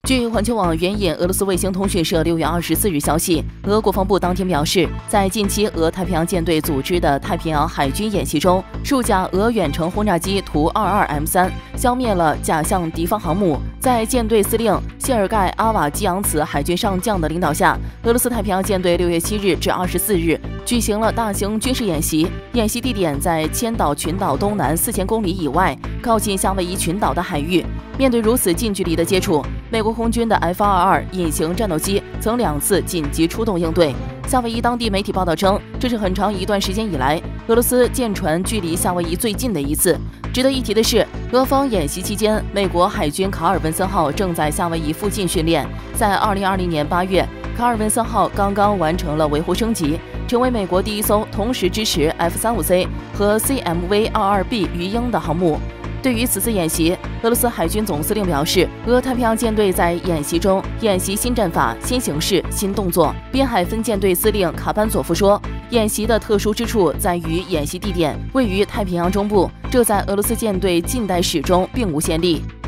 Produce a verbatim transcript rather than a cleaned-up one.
据环球网援引俄罗斯卫星通讯社六月二十四日消息，俄国防部当天表示，在近期俄太平洋舰队组织的太平洋海军演习中，数架俄远程轰炸机图 二十二 M 三 消灭了假象敌方航母。在舰队司令谢尔盖·阿瓦基扬茨海军上将的领导下，俄罗斯太平洋舰队六月七日至二十四日举行了大型军事演习，演习地点在千岛群岛东南四千公里以外，靠近夏威夷群岛的海域。面对如此近距离的接触，美国空军的 F 二十二 隐形战斗机曾两次紧急出动应对。夏威夷当地媒体报道称，这是很长一段时间以来俄罗斯舰船距离夏威夷最近的一次。值得一提的是，俄方演习期间，美国海军卡尔文森号正在夏威夷附近训练。在二零二零年八月，卡尔文森号刚刚完成了维护升级，成为美国第一艘同时支持 F 三十五 C 和 C M V 二十二 B 鱼鹰的航母。对于此次演习，俄罗斯海军总司令表示，俄太平洋舰队在演习中演习新战法、新形式、新动作。滨海分舰队司令卡班佐夫说，演习的特殊之处在于演习地点位于太平洋中部，这在俄罗斯舰队近代史中并无先例。